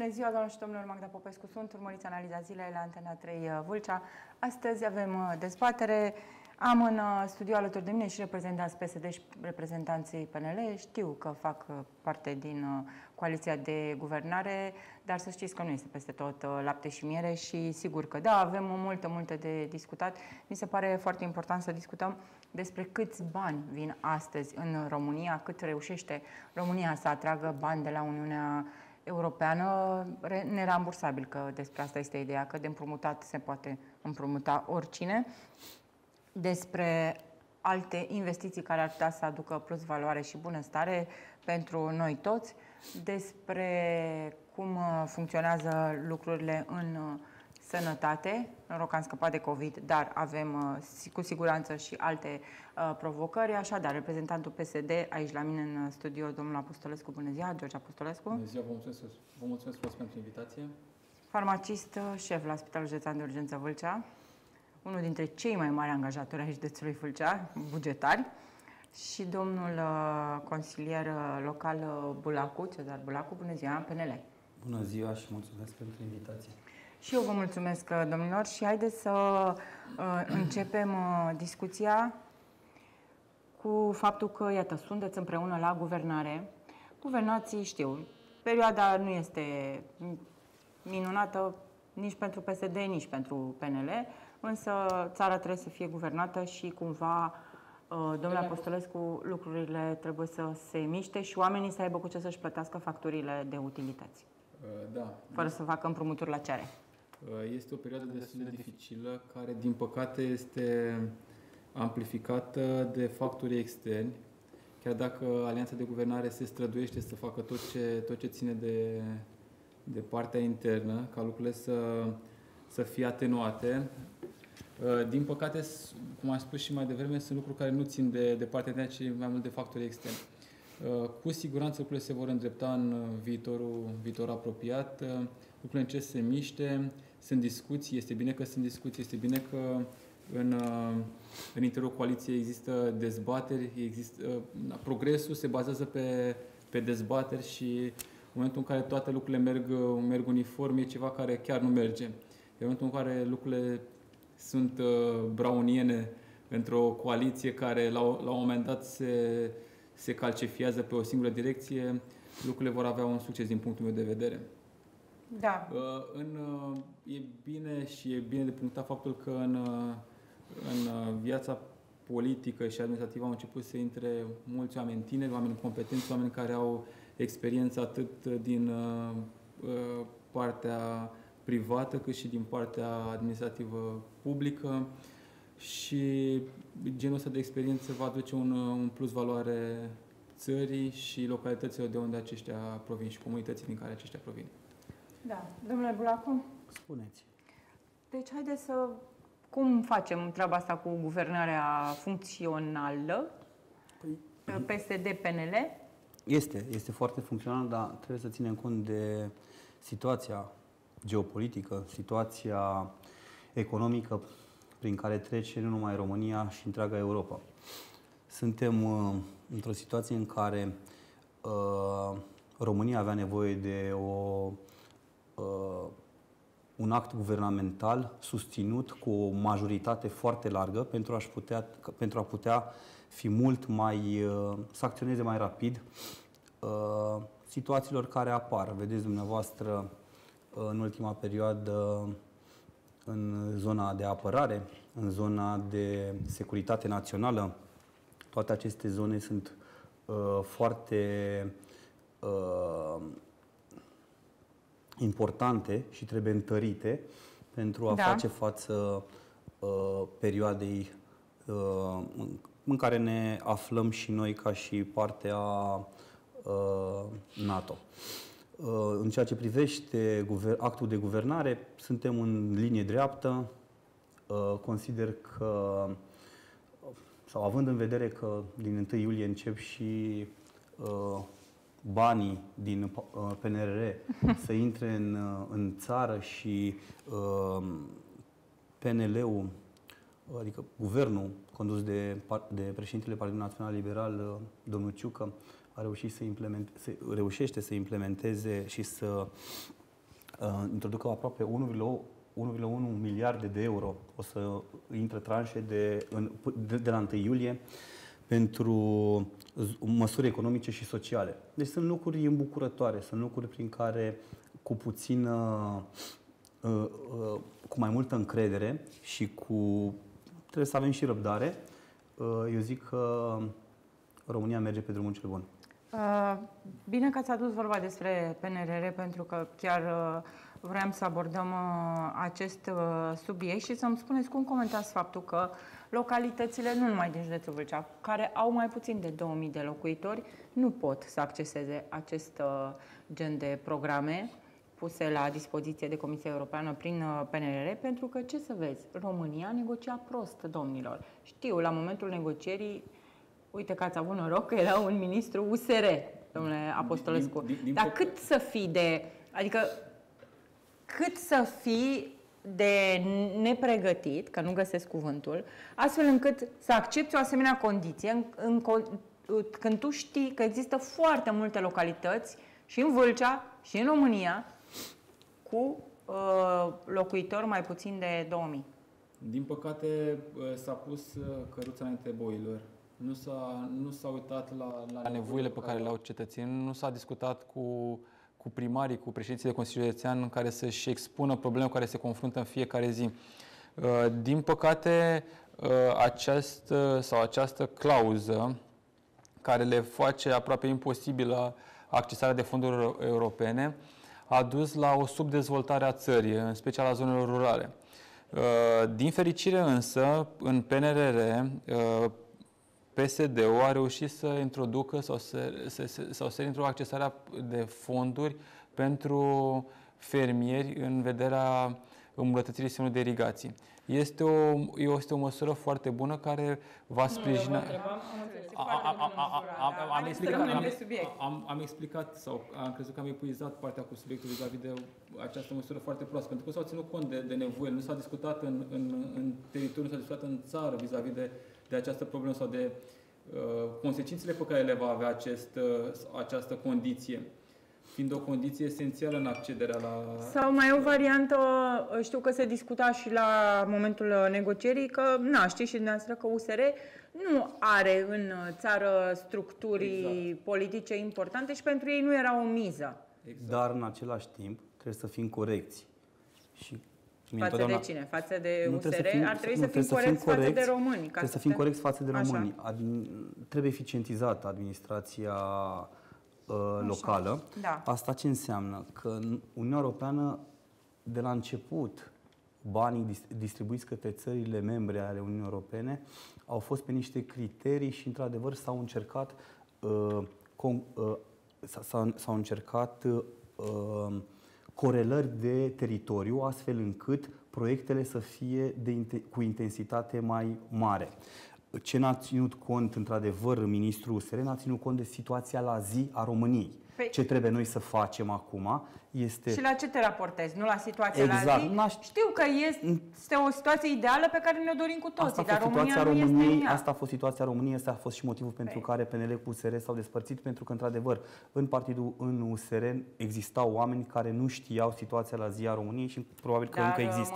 ziua, doamnelor și domnilor, Magda Popescu sunt, urmăriți analiza zilei la Antena 3 Vâlcea. Astăzi avem dezbatere. Am în studio alături de mine și reprezentanți PSD și reprezentanții PNL. Știu că fac parte din coaliția de guvernare, dar să știți că nu este peste tot lapte și miere și sigur că da, avem multe de discutat. Mi se pare foarte important să discutăm despre câți bani vin astăzi în România, cât reușește România să atragă bani de la Uniunea Europeană nerambursabil, că despre asta este ideea, că de împrumutat se poate împrumuta oricine, despre alte investiții care ar putea să aducă plus valoare și bunăstare pentru noi toți, despre cum funcționează lucrurile în sănătate. Noroc că am scăpat de COVID, dar avem cu siguranță și alte provocări. Așadar, reprezentantul PSD aici la mine în studio, domnul Apostolescu. Bună ziua, George Apostolescu. Bună ziua, vă mulțumesc frumos pentru invitație. Farmacist, șef la Spitalul Județean de Urgență Vâlcea, unul dintre cei mai mari angajatori ai județului Vâlcea, bugetari, și domnul consilier local Bulacu, Cezar Bulacu. Bună ziua, PNL. Bună ziua și mulțumesc pentru invitație. Și eu vă mulțumesc, domnilor, și haideți să începem discuția cu faptul că, iată, sunteți împreună la guvernare. Guvernații știu, perioada nu este minunată nici pentru PSD, nici pentru PNL, însă țara trebuie să fie guvernată și cumva, domnule Apostolescu, lucrurile trebuie să se miște și oamenii să aibă cu ce să-și plătească facturile de utilități. Da. Fără să facă împrumuturi la ceare. Este o perioadă destul de dificilă, care, din păcate, este amplificată de factori externi. Chiar dacă Alianța de Guvernare se străduiește să facă tot ce ține de partea internă, ca lucrurile să fie atenuate, din păcate, cum am spus și mai devreme, sunt lucruri care nu țin de partea internă, ci mai mult de factori externi. Cu siguranță lucrurile se vor îndrepta în viitor apropiat, lucrurile încep să se miște, sunt discuții, este bine că sunt discuții, este bine că în interiorul coaliției există dezbateri, progresul se bazează pe dezbateri și în momentul în care toate lucrurile merg uniform, e ceva care chiar nu merge. În momentul în care lucrurile sunt browniene într-o coaliție care la un moment dat se calcifiază pe o singură direcție, lucrurile vor avea un succes din punctul meu de vedere. Da. E bine de punctat faptul că în viața politică și administrativă au început să intre mulți oameni tineri, oameni competenți, oameni care au experiență atât din partea privată cât și din partea administrativă publică și genul ăsta de experiență va aduce un plus valoare țării și localităților de unde aceștia provin și comunității din care aceștia provin. Da. Domnule Bulacu? Spuneți. Deci, haideți să... Cum facem treaba asta cu guvernarea funcțională? PSD-PNL? Este foarte funcțional, dar trebuie să ținem cont de situația geopolitică, situația economică prin care trece nu numai România și întreaga Europa. Suntem într-o situație în care România avea nevoie de un act guvernamental susținut cu o majoritate foarte largă pentru a putea fi mult mai, să acționeze mai rapid situațiilor care apar. Vedeți dumneavoastră în ultima perioadă în zona de apărare, în zona de securitate națională, toate aceste zone sunt foarte importante și trebuie întărite pentru a face față perioadei în care ne aflăm și noi ca și partea NATO. În ceea ce privește actul de guvernare, suntem în linie dreaptă. Consider că, sau având în vedere că din 1 iulie încep și banii din PNRR să intre în țară și PNL-ul, adică guvernul condus de președintele Partidului Național Liberal, domnul Ciucă, reușește să implementeze și să introducă aproape 1,1 miliarde de euro. O să intre tranșe de la 1 iulie pentru măsuri economice și sociale. Deci sunt lucruri îmbucurătoare, sunt lucruri prin care cu mai multă încredere și trebuie să avem și răbdare, eu zic că România merge pe drumul cel bun. Bine că ați adus vorba despre PNRR, pentru că chiar vreau să abordăm acest subiect și să-mi spuneți cum comentați faptul că localitățile, nu numai din județul Vâlcea, care au mai puțin de 2000 de locuitori, nu pot să acceseze acest gen de programe puse la dispoziție de Comisia Europeană prin PNRR, pentru că, ce să vezi, România negocia prost, domnilor. Știu, la momentul negocierii, uite că ați avut noroc că era un ministru USR, domnule Apostolescu. Dar cât să fii de nepregătit, că nu găsesc cuvântul, astfel încât să accepti o asemenea condiție, când tu știi că există foarte multe localități, și în Vâlcea, și în România, cu locuitori mai puțin de 2000. Din păcate s-a pus căruța înainte boilor. Nu s-a uitat la nevoile pe care le au cetățenii, nu s-a discutat cu primarii, cu președinții de Consiliu Județean în care să-și expună probleme cu care se confruntă în fiecare zi. Din păcate, această clauză care le face aproape imposibilă accesarea de fonduri europene a dus la o subdezvoltare a țării, în special a zonelor rurale. Din fericire însă, în PNRR, PSD-ul a reușit să introducă sau să introducă accesarea de fonduri pentru fermieri în vederea îmbunătățirii sistemului de irigații. Este o măsură foarte bună care va sprijina... Am explicat sau am crezut că am epuizat partea cu subiectul vis-a-vis de această măsură foarte proastă, pentru că nu s-au ținut cont de nevoie, nu s-a discutat în teritoriu, nu s-a discutat în țară vis-a-vis de această problemă sau de consecințele pe care le va avea această condiție, fiind o condiție esențială în accederea la... Sau mai o variantă, știu că se discuta și la momentul negocierii, că, știți și dumneavoastră că USR nu are în țară structuri politice importante și pentru ei nu era o miză. Exact. Dar în același timp trebuie să fim corecți. Și față de cine? Față de USR? Ar trebui să fim corecți față de români. Trebuie să fim corecți față de români. Trebuie eficientizată administrația locală. Da. Asta ce înseamnă? Că Uniunea Europeană, de la început, banii distribuiți către țările membre ale Uniunii Europene au fost pe niște criterii și, într-adevăr, s-au încercat corelări de teritoriu, astfel încât proiectele să fie cu intensitate mai mare. Ce n-a ținut cont, într-adevăr, ministrul USR, n-a ținut cont de situația la zi a României. Ce trebuie noi să facem acum este... Și la ce te raportezi? Nu la situația la zi? Știu că este o situație ideală pe care ne-o dorim cu toții, dar România nu este în ea. Asta a fost situația României, asta a fost și motivul pentru care PNL cu USR s-au despărțit, pentru că, într-adevăr, în USR existau oameni care nu știau situația la zi a României și probabil că încă există.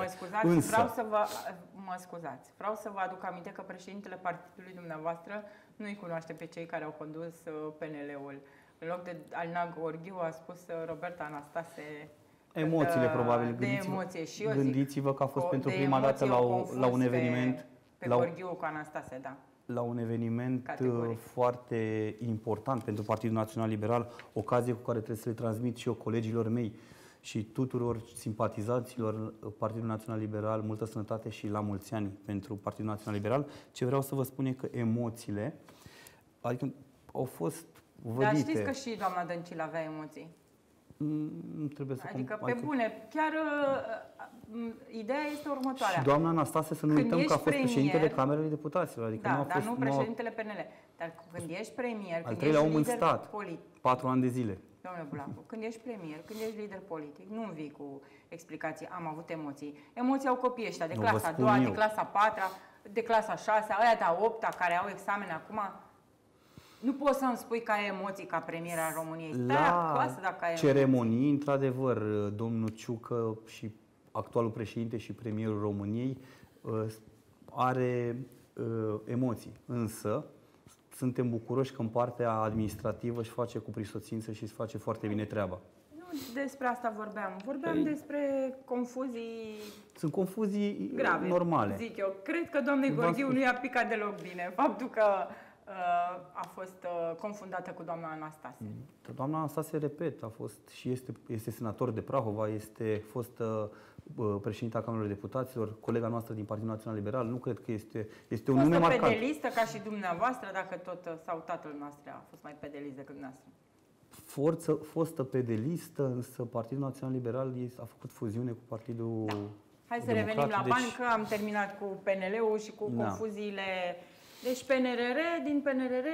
Vreau să vă aduc aminte că președintele partidului dumneavoastră nu-i cunoaște pe cei care au condus PNL-ul. În loc de Alina Gorghiu a spus Roberta Anastase. Emoțiile, probabil. Gândiți-vă că a fost pentru prima dată la un eveniment. Pe Gorghiu cu Anastase, da. La un eveniment foarte important pentru Partidul Național Liberal, ocazie cu care trebuie să le transmit și eu colegilor mei și tuturor simpatizanților Partidului Național Liberal, multă sănătate și la mulți ani pentru Partidul Național Liberal. Ce vreau să vă spun e că emoțiile, adică au fost vădite. Dar știți că și doamna Dăncilă avea emoții. Nu trebuie să... Adică, pe bune, chiar ideea este următoarea. Și doamna Anastase, să nu uităm că a fost președintele Camerei Deputaților. Adică da, dar nu președintele PNL. Dar când ești premier, când ești lider politic... 4 ani de zile. Domnule Bulacu, când ești premier, când ești lider politic, nu vii cu explicații, am avut emoții. Emoții au copiii ăștia de clasa a doua, de clasa a patra, de clasa a șasea, aia de a opta, care au examen acum. Nu poți să-mi spui că ai emoții ca premier al României. Stai acasă dacă ai ceremonii, într-adevăr, domnul Ciucă și actualul președinte și premierul României are emoții. Însă, suntem bucuroși că în partea administrativă își face cu prisosință și își face foarte bine treaba. Nu despre asta vorbeam. Vorbeam despre confuzii. Sunt confuzii grave, normale. Zic eu. Cred că doamnei Gheorghiu nu i-a picat deloc bine faptul că a fost confundată cu doamna Anastasie. Doamna Anastasie, repet, a fost și este senator de Prahova, este fostă președinta Camerei Deputaților, colega noastră din Partidul Național Liberal. Nu cred că este un nume marcant. Fostă pedelistă ca și dumneavoastră, dacă tot, sau tatăl noastră a fost mai pedelist decât dumneavoastră. Fostă pedelistă, însă Partidul Național Liberal a făcut fuziune cu Partidul Hai să revenim la bani, că am terminat cu PNL-ul și cu confuziile. Deci din PNRR,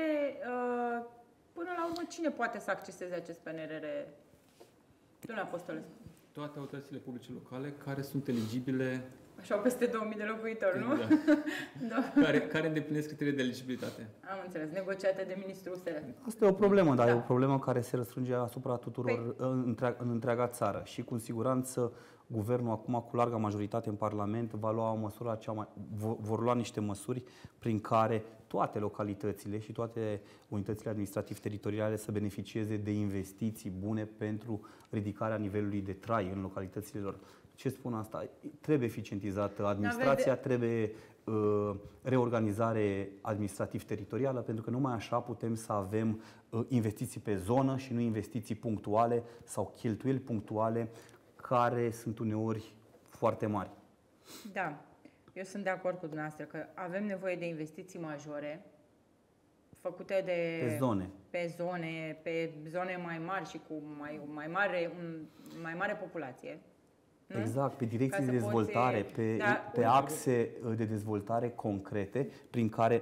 până la urmă, cine poate să acceseze acest PNRR? Domnule Apostolescu. Toate autoritățile publice locale care sunt eligibile. Așa, peste 2000 de locuitori, nu? Da. Care îndeplinesc criteriile de eligibilitate. Am înțeles, negociate de ministrul USR. Asta e o problemă, dar e o problemă care se răstrânge asupra tuturor în întreaga țară. Și cu siguranță guvernul acum, cu larga majoritate în Parlament, va lua măsura vor lua niște măsuri prin care toate localitățile și toate unitățile administrativ-teritoriale să beneficieze de investiții bune pentru ridicarea nivelului de trai în localitățile lor. Ce spun asta? Trebuie eficientizată administrația, trebuie reorganizare administrativ-teritorială, pentru că numai așa putem să avem investiții pe zonă și nu investiții punctuale sau cheltuieli punctuale care sunt uneori foarte mari. Da, eu sunt de acord cu dumneavoastră că avem nevoie de investiții majore făcute pe zone mai mari și cu mai mare populație. Nu? Exact, pe direcții de dezvoltare, pe axe de dezvoltare concrete, prin care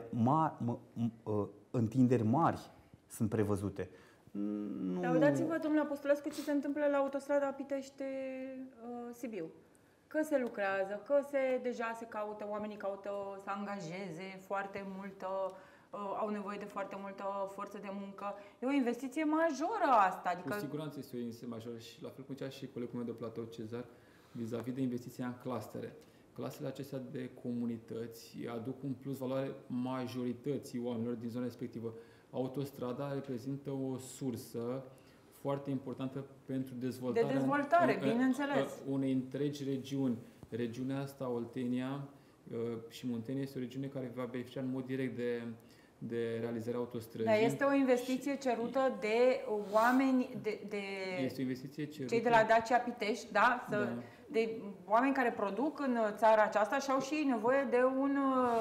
întinderi mari sunt prevăzute. Dar uitați-vă, domnule Apostolescu, ce se întâmplă la autostrada Pitești-Sibiu. Că se lucrează, că deja se caută, oamenii caută să angajeze foarte multă, au nevoie de foarte multă forță de muncă. E o investiție majoră asta. Adică... Cu siguranță este o investiție majoră și la fel cum zicea și colegul meu de platou, Cezar, vis-a-vis de investiția în clustere. Clasele acestea de comunități aduc un plus valoare majorității oamenilor din zona respectivă. Autostrada reprezintă o sursă foarte importantă pentru dezvoltarea... De dezvoltare, bineînțeles. Unei întregi regiuni. Regiunea asta, Oltenia și Muntenia, este o regiune care va beneficia în mod direct de realizarea autostrăzii. Dar este o investiție cerută de oameni, este o investiție cerută. Cei de la Dacia Pitești, de oameni care produc în țara aceasta și au și nevoie de un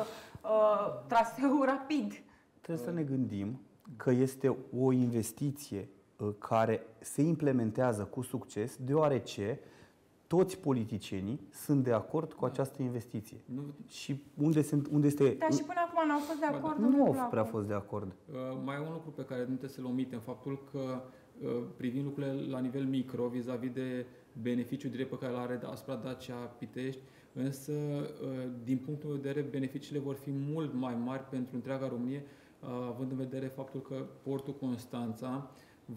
traseu rapid. Trebuie să ne gândim că este o investiție care se implementează cu succes, deoarece toți politicienii sunt de acord cu această investiție. Și unde este... Dar și până acum n-au fost de acord? Nu au prea fost de acord. Mai e un lucru pe care nu trebuie să-l omitem, faptul că privind lucrurile la nivel micro, vis-a-vis de beneficiul direct pe care îl are asupra Dacia Pitești, însă, din punctul meu de vedere, beneficiile vor fi mult mai mari pentru întreaga Românie, având în vedere faptul că portul Constanța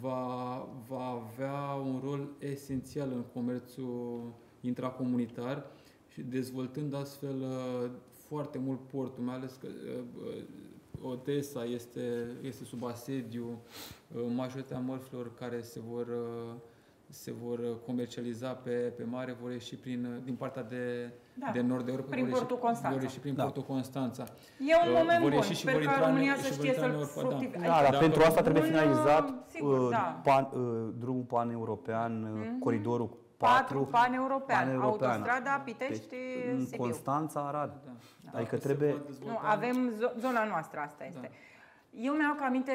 va avea un rol esențial în comerțul intracomunitar și dezvoltând astfel foarte mult portul, mai ales că Odessa este sub asediu, majoritatea mărfurilor care se vor comercializa pe mare vor ieși din partea de nord de Europa, vor ieși prin portul Constanța. E un moment bun, sper că România să știe să-l fructifice. Dar pentru asta trebuie finalizat drumul pan-european, coridorul 4 pan-european, autostrada Pitești-Sibiu. Constanța, Arad. Adică trebuie... Nu, avem zona noastră, asta este. Eu mi-au aminte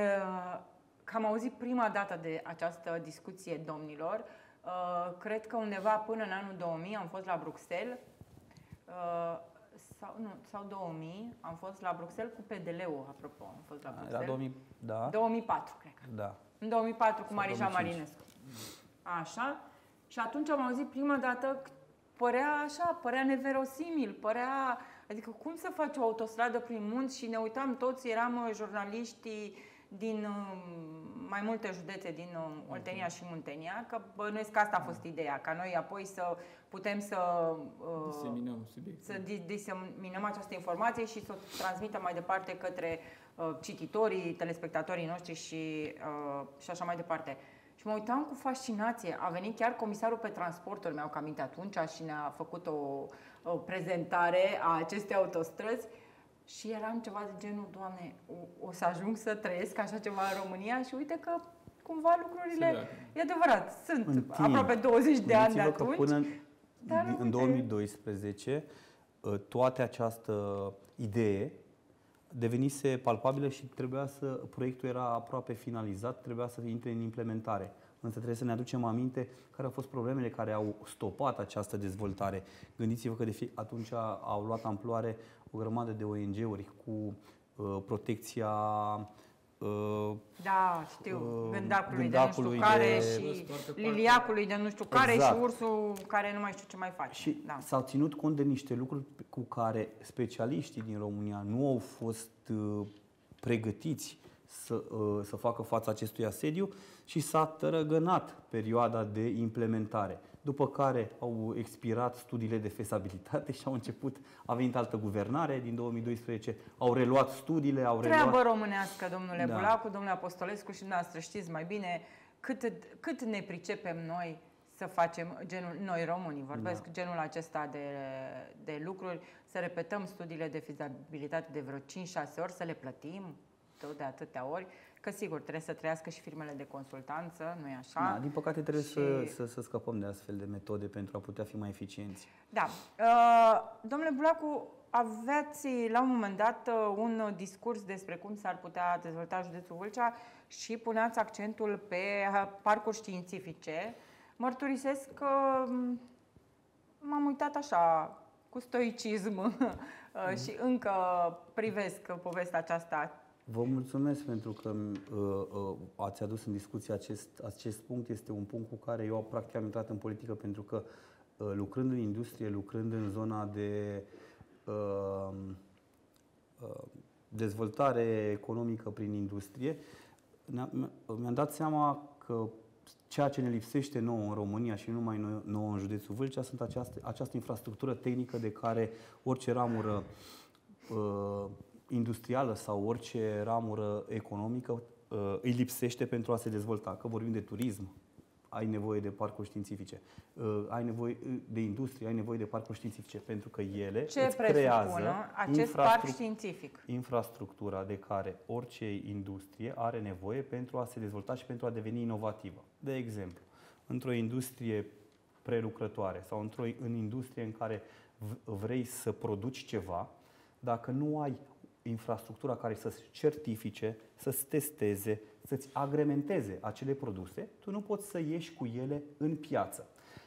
că am auzit prima dată de această discuție, domnilor. Cred că undeva până în anul 2000 am fost la Bruxelles, sau 2000, am fost la Bruxelles cu PDL-ul, apropo, am fost la Bruxelles. Era 2004, cred că. Da. În 2004 cu Marija Marinescu. Așa. Și atunci am auzit prima dată, părea neverosimil, adică cum să faci o autostradă prin munți și ne uitam toți, eram jurnaliștii din mai multe județe din Oltenia și Muntenia, că bănuiesc că asta a fost ideea, ca noi apoi să putem să diseminăm această informație și să o transmitem mai departe către cititorii, telespectatorii noștri și așa mai departe. Și mă uitam cu fascinație. A venit chiar comisarul pe transporturi, mi-au cam aminte atunci, și ne-a făcut o prezentare a acestei autostrăzi. Și eram ceva de genul, Doamne, o să ajung să trăiesc așa ceva în România? Și uite că cumva lucrurile, e adevărat, sunt aproape 20 de ani de atunci. Până în 2012, toată această idee devenise palpabilă și proiectul era aproape finalizat, trebuia să intre în implementare. Însă trebuie să ne aducem aminte care au fost problemele care au stopat această dezvoltare. Gândiți-vă că atunci au luat amploare o grămadă de ONG-uri cu protecția da, știu, gândacului de nu știu care și liliacului de nu știu care și ursul care nu mai știu ce mai face. Și s-au ținut cont de niște lucruri cu care specialiștii din România nu au fost pregătiți să facă față acestui asediu și s-a tărăgănat perioada de implementare. După care au expirat studiile de fezabilitate și a venit altă guvernare din 2012, au reluat studiile, Treabă românească, domnule Bulacu, domnule Apostolescu și dumneavoastră știți mai bine cât ne pricepem noi să facem noi românii, vorbesc genul acesta de lucruri, să repetăm studiile de fezabilitate de vreo 5-6 ori, să le plătim tot de atâtea ori, că sigur trebuie să trăiască și firmele de consultanță, nu-i așa? Da, din păcate trebuie să scăpăm de astfel de metode pentru a putea fi mai eficienți. Da. Domnule Bulacu, aveați la un moment dat un discurs despre cum s-ar putea dezvolta județul Vâlcea și puneați accentul pe parcuri științifice. Mărturisesc că m-am uitat așa cu stoicism și încă privesc povestea aceasta. Vă mulțumesc pentru că ați adus în discuție acest punct. Este un punct cu care eu practic am intrat în politică pentru că lucrând în industrie, lucrând în zona de dezvoltare economică prin industrie, mi-am dat seama că ceea ce ne lipsește nouă în România și nu numai nouă în județul Vâlcea sunt această infrastructură tehnică de care orice ramură industrială sau orice ramură economică îi lipsește pentru a se dezvolta. Că vorbim de turism, ai nevoie de parcuri științifice, ai nevoie de industrie, ai nevoie de parcuri științifice, pentru că ele îți creează acest parc științific? Infrastructura de care orice industrie are nevoie pentru a se dezvolta și pentru a deveni inovativă. De exemplu, într-o industrie prelucrătoare sau în industrie în care vrei să produci ceva, dacă nu ai infrastructura care să-ți certifice, să-ți testeze, să-ți agrementeze acele produse, tu nu poți să ieși cu ele în piață.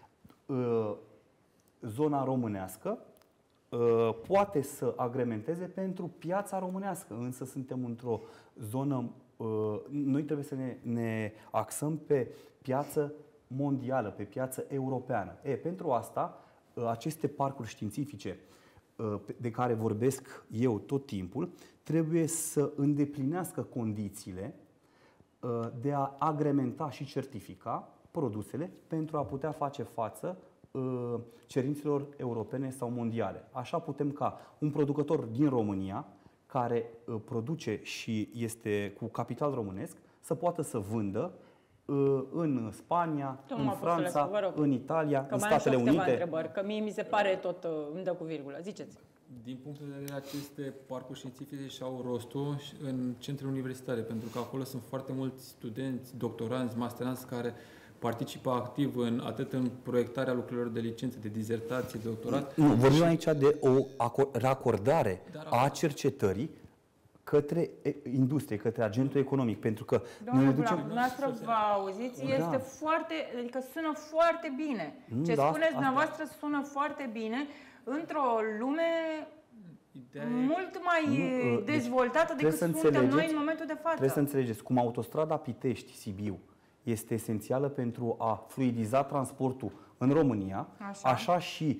Zona românească poate să agrementeze pentru piața românească, însă suntem într-o zonă, noi trebuie să ne axăm pe piață mondială, pe piață europeană. Pentru asta, aceste parcuri științifice de care vorbesc eu tot timpul, trebuie să îndeplinească condițiile de a agrementa și certifica produsele pentru a putea face față cerințelor europene sau mondiale. Așa putem ca un producător din România, care produce și este cu capital românesc, să poată să vândă în Spania, în Franța, în Italia, în Statele Unite. Întrebări, că mie mi se pare tot îmi dă cu virgulă. Ziceți. Din punctul de vedere, aceste parcuri științifice și-au rostul în centre universitare, pentru că acolo sunt foarte mulți studenți, doctoranți, masteranți care participă activ atât în proiectarea lucrărilor de licență, de dizertație, de doctorat. Nu, vorbim aici de o racordare a cercetării către industrie, către agentul economic, pentru că noi ducem... Dumneavoastră vă auziți, este foarte, adică sună foarte bine. Ce spuneți dumneavoastră sună foarte bine într-o lume mult mai dezvoltată decât suntem noi în momentul de față. Trebuie să înțelegeți, cum autostrada Pitești-Sibiu este esențială pentru a fluidiza transportul în România, așa și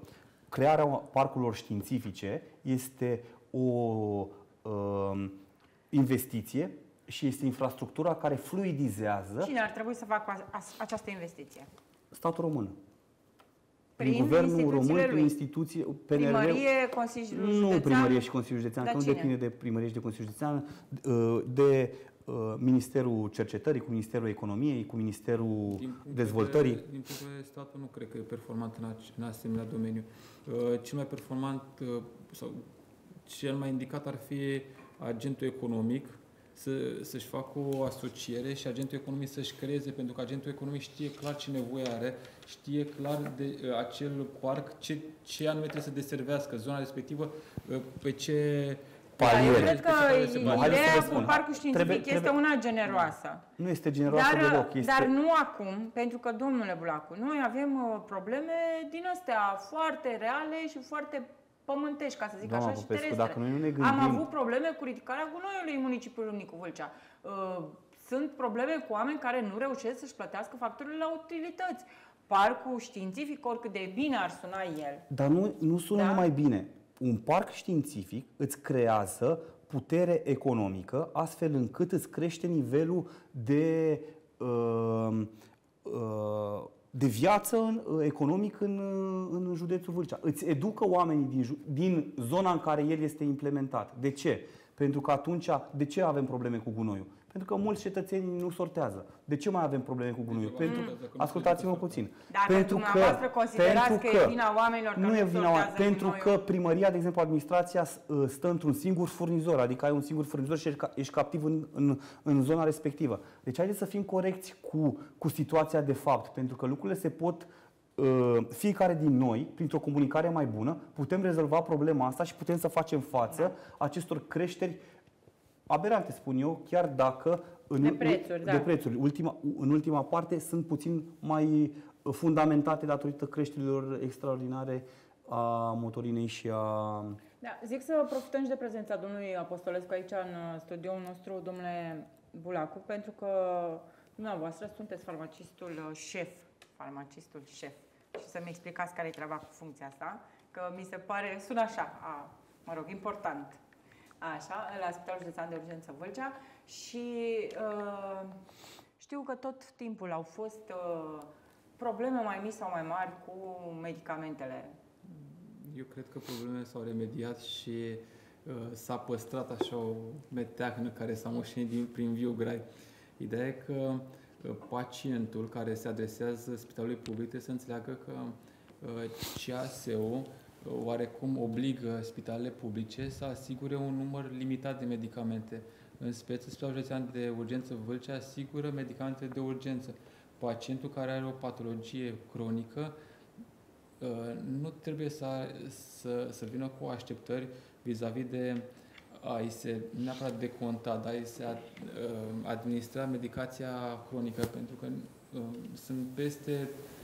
crearea parcurilor științifice este investiție și este infrastructura care fluidizează. Cine ar trebui să facă această investiție? Statul român. Prin Guvernul român, lui. prin instituție, PNR. Primărie, Consiliul Județean? Nu primărie și Consiliul Județean, că nu cine? depinde de primărie și de Consiliul Județean, de Ministerul Cercetării, cu Ministerul Economiei, cu Ministerul Dezvoltării. Din punct de vedere, statul nu cred că e performant în asemenea domeniu. Cel mai performant sau cel mai indicat ar fi agentul economic să-și facă o asociere și agentul economic să-și creeze, pentru că agentul economic știe clar ce nevoie are, știe clar de acel parc, ce anume trebuie să deservească zona respectivă, pe ce Eu cred că ideea cu spun. parcul științific este una generoasă. Nu este generoasă deloc. Dar nu acum, pentru că, domnule Bulacu, noi avem probleme din astea foarte reale și foarte pământești, ca să zic așa, și terestre. Dacă noi nu ne gândim... Am avut probleme cu ridicarea gunoiului în municipiul Râmnicu Vâlcea. Sunt probleme cu oameni care nu reușesc să-și plătească facturile la utilități. Parcul științific, oricât de bine ar suna el. Dar nu sună numai bine. Un parc științific îți creează putere economică, astfel încât îți crește nivelul de viață economic în județul Vâlcea. Îți educă oamenii din zona în care el este implementat. De ce? Pentru că atunci, de ce avem probleme cu gunoiul? Pentru că mulți cetățeni nu sortează. De ce mai avem probleme cu gunoiul? Ascultați-mă puțin. Dacă dumneavoastră considerați că e vina oamenilor că nu sortează pentru că primăria, de exemplu, administrația stă într-un singur furnizor, adică ai un singur furnizor și ești captiv în zona respectivă. Deci haideți să fim corecți cu situația de fapt, pentru că lucrurile se pot, fiecare din noi, printr-o comunicare mai bună, putem rezolva problema asta și putem să facem față acestor creșteri aberante, spun eu, chiar dacă de prețuri. În ultima parte sunt puțin mai fundamentate datorită creșterilor extraordinare a motorinei și a... Da, zic să profităm și de prezența domnului Apostolescu aici în studioul nostru, domnule Bulacu, pentru că dumneavoastră sunteți farmacistul șef. Și să-mi explicați care e treaba cu funcția asta, că mi se pare, sună așa, important. Așa, la Spitalul Județean de Urgență Vâlcea și știu că tot timpul au fost probleme mai mici sau mai mari cu medicamentele. Eu cred că problemele s-au remediat și s-a păstrat așa o meteahnă care s-a moștenit prin viu grai. Ideea e că pacientul care se adresează spitalului public trebuie să înțeleagă că CAS-ul oarecum obligă spitalele publice să asigure un număr limitat de medicamente. În speță, Spitalul Județean de Urgență Vâlcea asigură medicamente de urgență. Pacientul care are o patologie cronică nu trebuie să vină cu așteptări vis-a-vis de a-i se neapărat deconta, dar a-i se administra medicația cronică, pentru că sunt peste,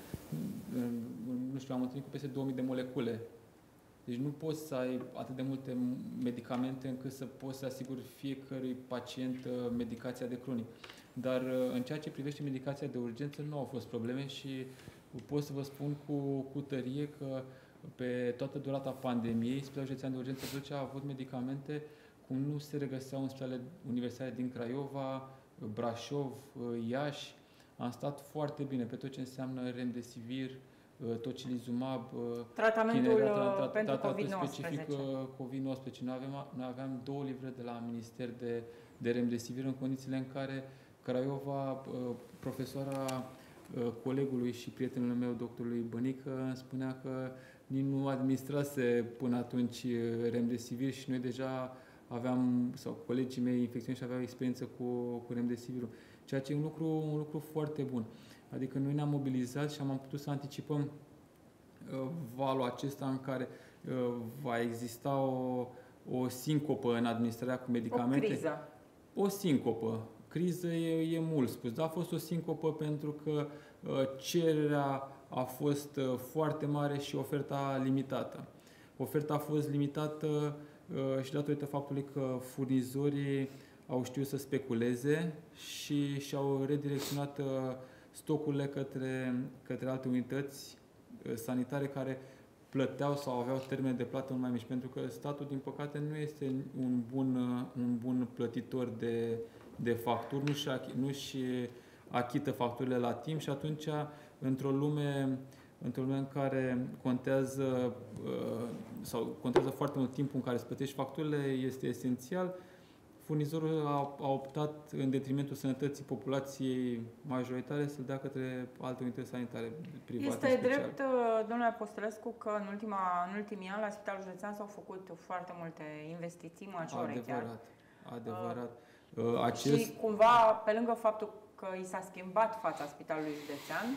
nu știu, am întâlnit cu peste 2000 de molecule. Deci nu poți să ai atât de multe medicamente încât să poți să asiguri fiecărui pacient medicația de cronic. Dar în ceea ce privește medicația de urgență nu au fost probleme și pot să vă spun cu tărie că pe toată durata pandemiei, Spitalul Județean de Urgență Vâlcea a avut medicamente cum nu se regăseau în spitalele universitare din Craiova, Brașov, Iași. Am stat foarte bine pe tot ce înseamnă Remdesivir, tocilizumab, tratamentul pentru COVID-19. Specific COVID-19. Noi aveam 2 livre de la Minister de Remdesivir în condițiile în care Craiova, profesoara colegului și prietenului meu, doctorului Bănică, îmi spunea că nici nu administrase până atunci Remdesivir și noi deja aveam, sau colegii mei infecționiști aveau experiență cu Remdesivirul. Ceea ce e un lucru foarte bun. Adică noi ne-am mobilizat și am putut să anticipăm valul acesta în care va exista o sincopă în administrarea cu medicamente. O criză. O sincopă. Criză e mult spus, dar a fost o sincopă pentru că cererea a fost foarte mare și oferta limitată. Oferta a fost limitată și datorită faptului că furnizorii au știut să speculeze și și-au redirecționat stocurile către alte unități sanitare care plăteau sau aveau termene de plată mult mai mici, pentru că statul, din păcate, nu este un bun plătitor de facturi, nu-și achită facturile la timp și atunci, într-o lume în care contează foarte mult timpul în care îți plătești facturile, este esențial. Furnizorul a optat, în detrimentul sănătății populației majoritare, să-l dea către alte unități sanitare private. Este special. drept, domnule Apostolescu, că în ultimii ani la Spitalul Județean s-au făcut foarte multe investiții majore. Adevărat. Și cumva, pe lângă faptul că i s-a schimbat fața Spitalului Județean,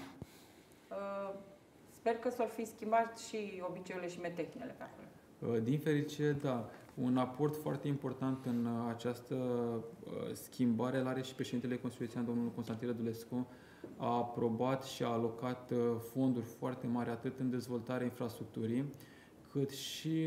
sper că s-or fi schimbat și obiceiurile și metehnele pe acolo. Din fericire, da. Un aport foarte important în această schimbare îl are și președintele Consiliului Județean, domnul Constantin Rădulescu. A aprobat și a alocat fonduri foarte mari atât în dezvoltarea infrastructurii, cât și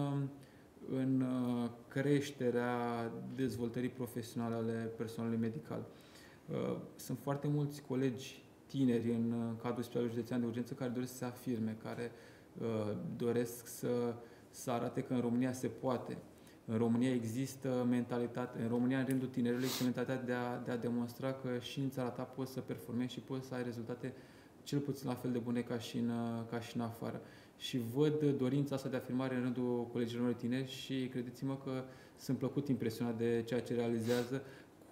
în creșterea dezvoltării profesionale ale personalului medical. Sunt foarte mulți colegi tineri în cadrul Spitalului Județean de Urgență care doresc să se afirme, care doresc să arate că în România se poate. În România există mentalitate, în România, în rândul tinerilor, există mentalitatea de a demonstra că și în țara ta poți să performezi și poți să ai rezultate cel puțin la fel de bune ca și în afară. Și văd dorința asta de afirmare în rândul colegilor tineri și credeți-mă că sunt plăcut impresionat de ceea ce realizează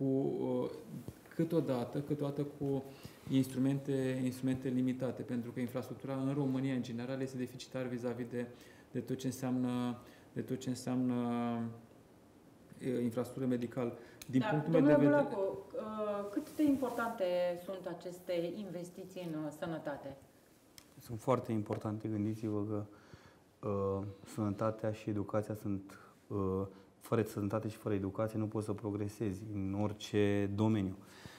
câteodată cu instrumente limitate, pentru că infrastructura în România, în general, este deficitară vis-a-vis de tot ce înseamnă infrastructură medicală. Din punctul meu de vedere, cât de importante sunt aceste investiții în sănătate? Sunt foarte importante. Gândiți-vă că sănătatea și educația sunt... fără sănătate și fără educație nu poți să progresezi în orice domeniu.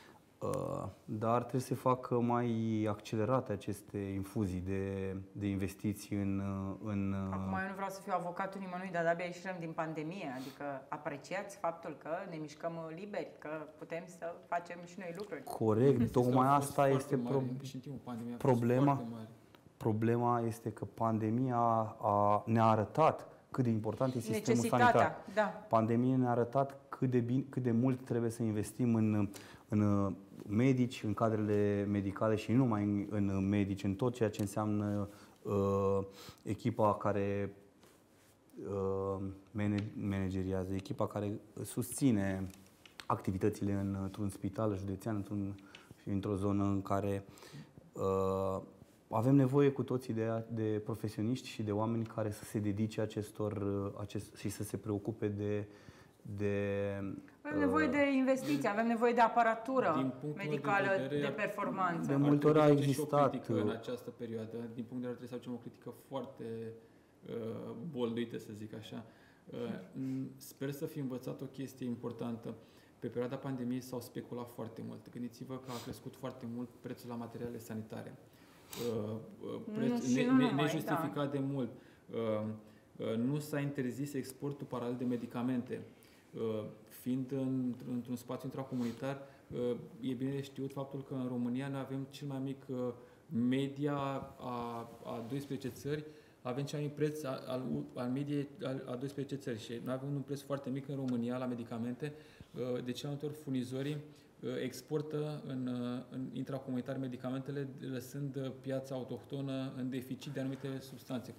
Dar trebuie să se facă mai accelerate aceste infuzii de investiții în... Acum eu nu vreau să fiu avocatul nimănui, dar de-abia ieșim din pandemie. Adică apreciați faptul că ne mișcăm liberi, că putem să facem și noi lucruri. Corect, tocmai asta este problema. Problema este că pandemia ne-a arătat cât de important este sistemul sanitar. Da. Pandemia ne-a arătat cât de mult trebuie să investim în medici, în cadrele medicale și nu numai în medici, în tot ceea ce înseamnă echipa care manageriază, echipa care susține activitățile într-un spital județean, într-o zonă în care avem nevoie cu toții de profesioniști și de oameni care să se dedice și să se preocupe de avem nevoie de investiții, avem nevoie de aparatură medicală de performanță. De multe ori a existat în această perioadă. Din punct de vedere trebuie să facem o critică foarte bolduită, să zic așa. Sper să fi învățat o chestie importantă. Pe perioada pandemiei s-au speculat foarte mult. Gândiți-vă că a crescut foarte mult prețul la materiale sanitare. Nejustificat de mult. Nu s-a interzis exportul paralel de medicamente. Fiind într-un spațiu intracomunitar, e bine de știut faptul că în România noi avem cel mai mic media a 12 țări, avem cel mai mic preț al mediei a 12 țări și noi avem un preț foarte mic în România la medicamente. De cele mai multe ori furnizorii exportă în intracomunitar medicamentele, lăsând piața autohtonă în deficit de anumite substanțe.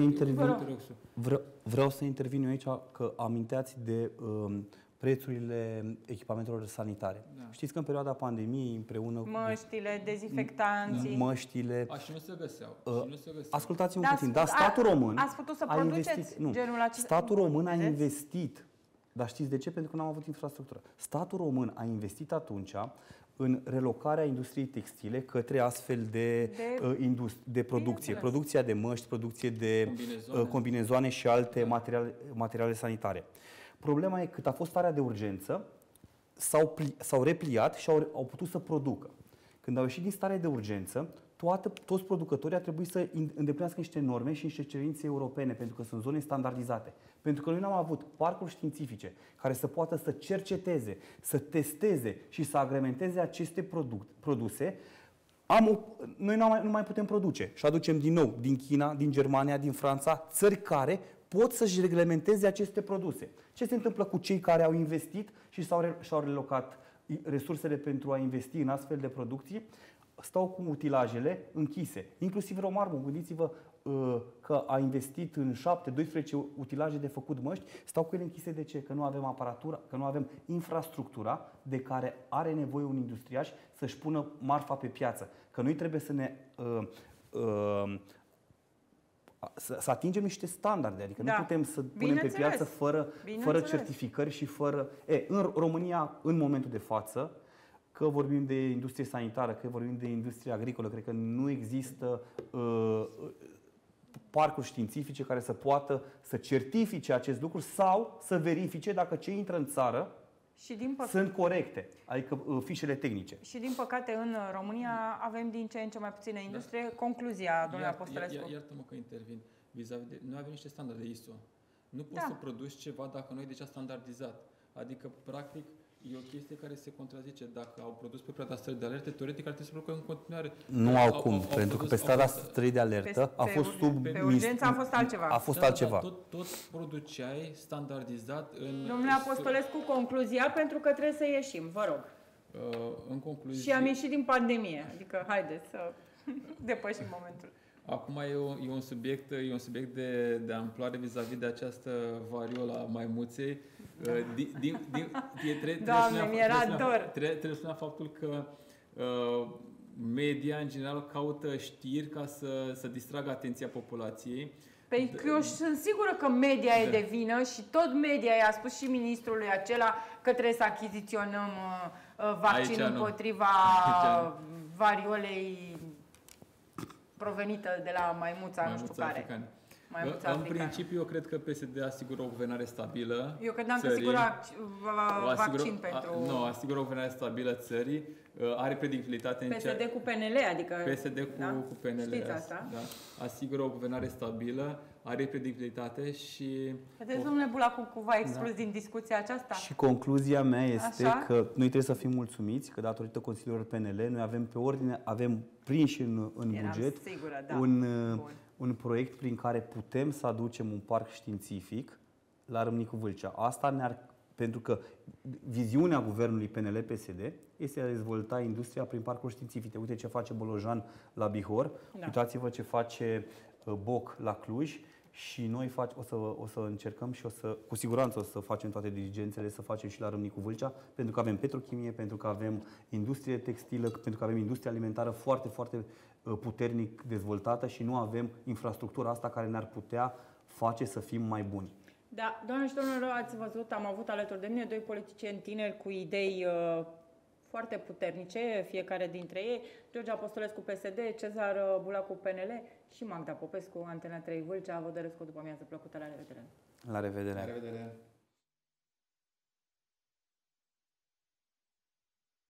Vreau să intervin eu aici, că aminteați de prețurile echipamentelor sanitare. Da. Știți că în perioada pandemiei, împreună cu măștile, dezinfectanții, măștile... Și nu se găseau. Ascultați-mă puțin, dar statul român ați putut să produceți genul acesta? Statul român a investit. Dar știți de ce? Pentru că n-am avut infrastructură. Statul român a investit atunci în relocarea industriei textile către astfel de producție. Producția de măști, producție de combinezoane și alte materiale sanitare. Problema e, cât a fost starea de urgență, s-au repliat și au putut să producă. Când au ieșit din starea de urgență, toți producătorii ar trebui să îndeplinească niște norme și niște cerințe europene, pentru că sunt zone standardizate. Pentru că noi n-am avut parcuri științifice care să poată să cerceteze, să testeze și să agrementeze aceste produse, Noi nu mai putem produce și aducem din nou din China, din Germania, din Franța, țări care pot să-și reglementeze aceste produse. Ce se întâmplă cu cei care au investit și și-au relocat resursele pentru a investi în astfel de producții? Stau cu utilajele închise, inclusiv Romarmul. Gândiți-vă că a investit în 7-12 utilaje de făcut măști, stau cu ele închise. De ce? Că nu avem aparatura, că nu avem infrastructura de care are nevoie un industriaș să-și pună marfa pe piață. Că noi trebuie să ne să atingem niște standarde, adică nu putem să punem pe piață fără certificări și fără... În România, în momentul de față, că vorbim de industrie sanitară, că vorbim de industrie agricolă, cred că nu există parcuri științifice care să poată să certifice acest lucru sau să verifice dacă ce intră în țară sunt corecte, adică fișele tehnice. Și din păcate în România avem din ce în ce mai puțină industrie. Concluzia, domnule Apostolescu. Iartă-mă că intervin. Noi avem niște standarde ISO. Nu poți să produci ceva dacă nu ai deja standardizat. Adică, practic, e o chestie care se contrazice. Dacă au produs pe perioada stării de alertă, teoretic ar trebui să producă în continuare. Nu au cum, pentru că pe starea stării de alertă a fost sub... Pe urgență a fost altceva. A fost altceva. Tot produceai standardizat în... Domnule Apostolescu, concluzia, pentru că trebuie să ieșim, vă rog. În concluzie... Și am ieșit din pandemie, adică haideți să depășim momentul. Acum e un subiect de amploare vis-a-vis de această variolă a maimuței. Doamne, mi-era dor. Trebuie să spunem faptul că media, în general, caută știri ca să distragă atenția populației. Păi eu sunt sigură că media e de vină și tot media i-a spus și ministrului acela că trebuie să achiziționăm vaccin împotriva variolei provenită de la maimuța nu știu care. Africană. În principiu, eu cred că PSD asigură o guvernare stabilă. Eu credeam că asigură vaccin pentru... Nu, asigură o guvernare stabilă țării, are predictibilitate în PSD cu PNL, adică... PSD cu PNL. Știți asta? Da. Asigură o guvernare stabilă, are predictibilitate și... Vedeți, domnule Bulacu, v-a exclus din discuția aceasta? Și concluzia mea este că noi trebuie să fim mulțumiți că datorită consiliilor PNL noi avem pe ordine, avem prinși în buget un proiect prin care putem să aducem un parc științific la Râmnicu Vâlcea. Asta pentru că viziunea guvernului PNL-PSD este a dezvolta industria prin parcuri științifice. Uite ce face Bolojan la Bihor, uitați-vă ce face Boc la Cluj și noi o să încercăm și cu siguranță o să facem toate diligențele, să facem și la Râmnicu Vâlcea, pentru că avem petrochimie, pentru că avem industrie textilă, pentru că avem industrie alimentară foarte, foarte puternic dezvoltată și nu avem infrastructura asta care ne-ar putea face să fim mai buni. Da, doamne și domnilor, ați văzut, am avut alături de mine doi politicieni tineri cu idei foarte puternice, fiecare dintre ei, George Apostolescu PSD, Cezar Bulacu PNL și Magda Popescu, Antena 3 Vâlcea. Vă doresc o după amiază plăcută, la revedere! La revedere! La revedere!